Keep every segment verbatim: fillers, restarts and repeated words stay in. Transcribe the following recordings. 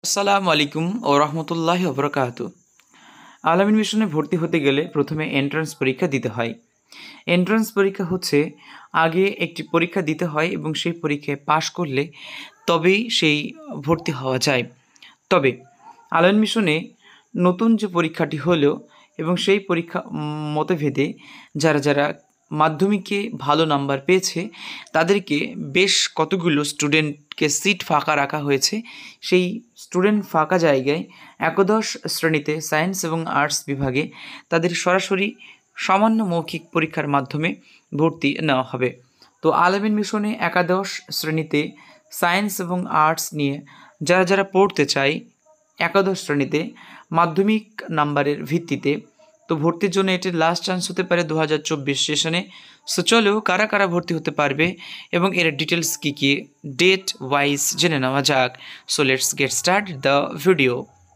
আসসালামু আলাইকুম ও রহমতুল্লাহি ওয়া বারাকাতুহু। আল-আমিন মিশনে ভর্তি হতে গেলে প্রথমে এন্ট্রান্স পরীক্ষা দিতে হয়। এন্ট্রান্স পরীক্ষা হচ্ছে আগে একটি পরীক্ষা দিতে হয় এবং সেই পরীক্ষায় পাশ করলে তবেই সেই ভর্তি হওয়া যায়। তবে আল-আমিন মিশনে নতুন যে পরীক্ষাটি হলো এবং সেই পরীক্ষা মতভেদে যারা যারা মাধ্যমিকে ভালো নাম্বার পেয়েছে তাদেরকে বেশ কতগুলো স্টুডেন্টকে সিট ফাঁকা রাখা হয়েছে। সেই স্টুডেন্ট ফাঁকা জায়গায় একাদশ শ্রেণীতে সায়েন্স এবং আর্টস বিভাগে তাদের সরাসরি সামান্য মৌখিক পরীক্ষার মাধ্যমে ভর্তি নেওয়া হবে। তো আল-আমিন মিশনে একাদশ শ্রেণীতে সায়েন্স এবং আর্টস নিয়ে যারা যারা পড়তে চায় একাদশ শ্রেণীতে মাধ্যমিক নাম্বারের ভিত্তিতে, তো ভর্তির জন্য এটির লাস্ট চান্স হতে পারে দু হাজার চব্বিশ সেশনে। সো চলো কারা কারা ভর্তি হতে পারবে এবং এর ডিটেলস কী কী ডেট ওয়াইজ জেনে নেওয়া যাক। So let's get start the video.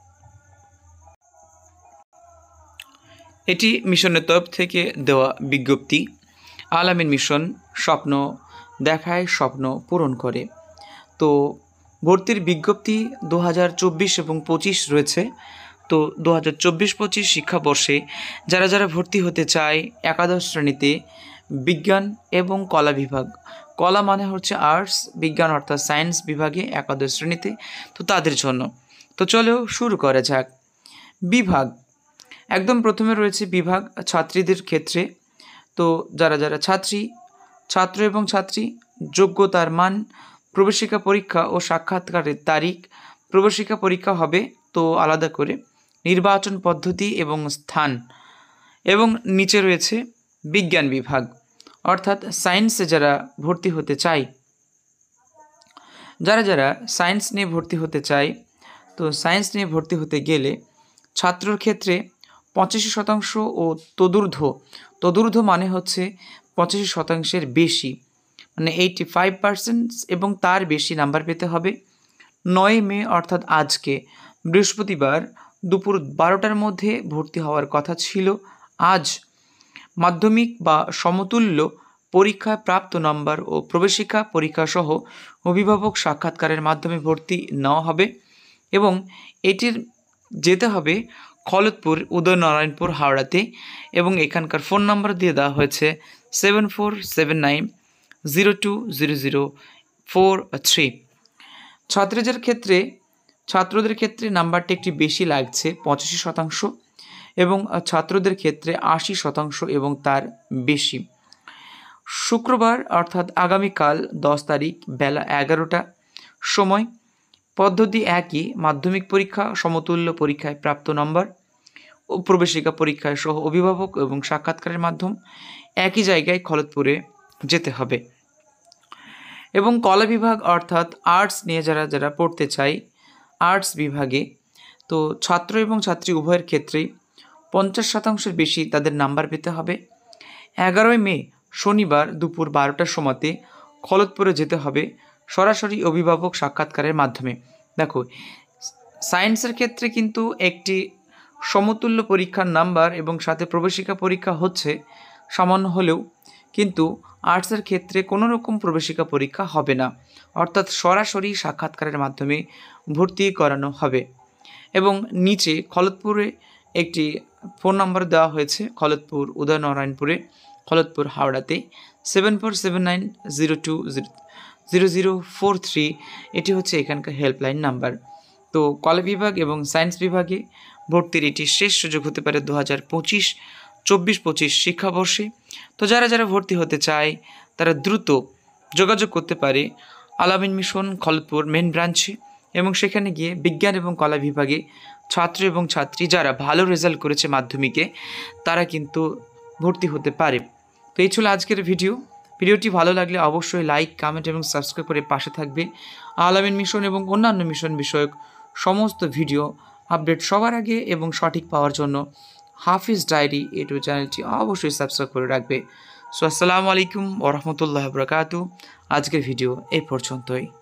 এটি মিশনের তরফ থেকে দেওয়া বিজ্ঞপ্তি। আল-আমিন মিশন স্বপ্ন দেখায়, স্বপ্ন পূরণ করে। তো ভর্তির বিজ্ঞপ্তি দু হাজার চব্বিশ এবং পঁচিশ রয়েছে। তো দু হাজার চব্বিশ পঁচিশ শিক্ষাবর্ষে যারা যারা ভর্তি হতে চায় একাদশ শ্রেণীতে বিজ্ঞান এবং কলা বিভাগ, কলা মানে হচ্ছে আর্টস, বিজ্ঞান অর্থাৎ সায়েন্স বিভাগে একাদশ শ্রেণীতে, তো তাদের জন্য। তো চলো শুরু করা যাক। বিভাগ একদম প্রথমে রয়েছে বিভাগ ছাত্রীদের ক্ষেত্রে। তো যারা যারা ছাত্রী ছাত্র এবং ছাত্রী যোগ্যতার মান, প্রবেশিকা পরীক্ষা ও সাক্ষাৎকারের তারিখ, প্রবেশিকা পরীক্ষা হবে তো আলাদা করে, নির্বাচন পদ্ধতি এবং স্থান। এবং নিচে রয়েছে বিজ্ঞান বিভাগ অর্থাৎ সায়েন্সে যারা ভর্তি হতে চায়, যারা যারা সায়েন্স নিয়ে ভর্তি হতে চায়, তো সায়েন্স নিয়ে ভর্তি হতে গেলে ছাত্রর ক্ষেত্রে পঁচাশি শতাংশ ও তদূর্ধ্ব, তদূর্ধ্ব মানে হচ্ছে পঁচাশি শতাংশের বেশি, মানে এইটি ফাইভ পার্সেন্ট এবং তার বেশি নাম্বার পেতে হবে। নয় মে অর্থাৎ আজকে বৃহস্পতিবার দুপুর বারোটার মধ্যে ভর্তি হওয়ার কথা ছিল। আজ মাধ্যমিক বা সমতুল্য পরীক্ষায় প্রাপ্ত নম্বর ও প্রবেশিকা পরীক্ষা সহ অভিভাবক সাক্ষাৎকারের মাধ্যমে ভর্তি নেওয়া হবে এবং এটির যেতে হবে খলতপুর, উদয়নারায়ণপুর, হাওড়াতে। এবং এখানকার ফোন নাম্বার দিয়ে দেওয়া হয়েছে seven four seven nine zero two zero zero four three. ছাত্রীদের ক্ষেত্রে ছাত্রদের ক্ষেত্রে নাম্বারটি একটি বেশি লাগছে, পঁচাশি শতাংশ, এবং ছাত্রদের ক্ষেত্রে আশি শতাংশ এবং তার বেশি। শুক্রবার অর্থাৎ আগামীকাল দশ তারিখ বেলা এগারোটা, সময় পদ্ধতি একই, মাধ্যমিক পরীক্ষা সমতুল্য পরীক্ষায় প্রাপ্ত নম্বর ও প্রবেশিকা পরীক্ষায় সহ অভিভাবক এবং সাক্ষাৎকারের মাধ্যম একই জায়গায় খলতপুরে যেতে হবে। এবং কলা বিভাগ অর্থাৎ আর্টস নিয়ে যারা যারা পড়তে চায় আর্টস বিভাগে, তো ছাত্র এবং ছাত্রী উভয়ের ক্ষেত্রেই পঞ্চাশ শতাংশের বেশি তাদের নাম্বার পেতে হবে। এগারোই মে শনিবার দুপুর বারোটার সময়তে খলতপুরে যেতে হবে সরাসরি অভিভাবক সাক্ষাৎকারের মাধ্যমে। দেখো, সায়েন্সের ক্ষেত্রে কিন্তু একটি সমতুল্য পরীক্ষার নাম্বার এবং সাথে প্রবেশিকা পরীক্ষা হচ্ছে সামান্য হলেও, কিন্তু আর্টসের ক্ষেত্রে কোনো রকম প্রবেশিকা পরীক্ষা হবে না, অর্থাৎ সরাসরি সাক্ষাৎকারের মাধ্যমে ভর্তি করানো হবে। এবং নিচে খলতপুরে একটি ফোন নাম্বার দেওয়া হয়েছে, খলতপুর, উদয়নারায়ণপুরে, খলতপুর, হাওড়াতে seven four seven nine zero two zero zero zero four three. এটি হচ্ছে এখানকার হেল্পলাইন নাম্বার। তো কলা বিভাগ এবং সায়েন্স বিভাগে ভর্তির এটি শেষ সুযোগ হতে পারে দু হাজার পঁচিশ চব্বিশ পঁচিশ শিক্ষাবর্ষে। তো যারা যারা ভর্তি হতে চায় তারা দ্রুত যোগাযোগ করতে পারে আল-আমিন মিশন খলতপুর মেন ব্রাঞ্চে, এবং সেখানে গিয়ে বিজ্ঞান এবং কলা বিভাগে ছাত্র এবং ছাত্রী যারা ভালো রেজাল্ট করেছে মাধ্যমিকে তারা কিন্তু ভর্তি হতে পারে। তো এই ছিল আজকের ভিডিও। ভিডিওটি ভালো লাগলে অবশ্যই লাইক, কমেন্ট এবং সাবস্ক্রাইব করে পাশে থাকবে। আল-আমিন মিশন এবং অন্যান্য মিশন বিষয়ক সমস্ত ভিডিও আপডেট সবার আগে এবং সঠিক পাওয়ার জন্য হাফিজ ডায়েরি ইউটিউব চ্যানেলটি অবশ্যই সাবস্ক্রাইব করে রাখবে। সো আসসালামু আলাইকুম ওয়া রাহমাতুল্লাহি ওয়া বারাকাতুহু। আজকের ভিডিও এই পর্যন্তই।